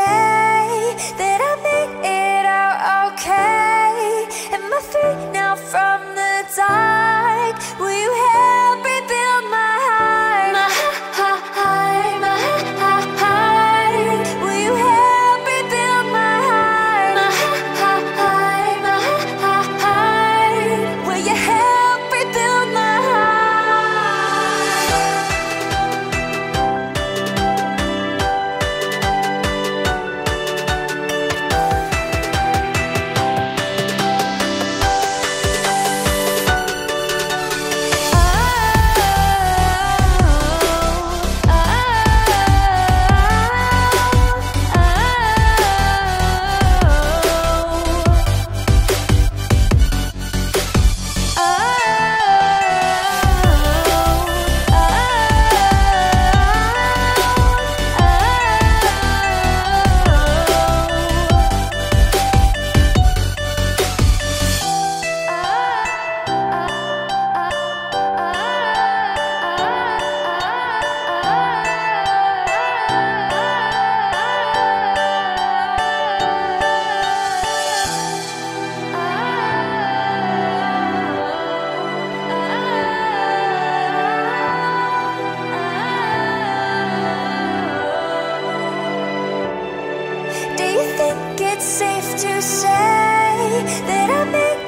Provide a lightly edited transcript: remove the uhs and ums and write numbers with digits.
say that I made it out okay? Am I free now from the dark? Will you help rebuild my heart? My heart, my heart. Will you help rebuild my heart? My heart, my heart. Will you help rebuild my heart? Do you think it's safe to say that I make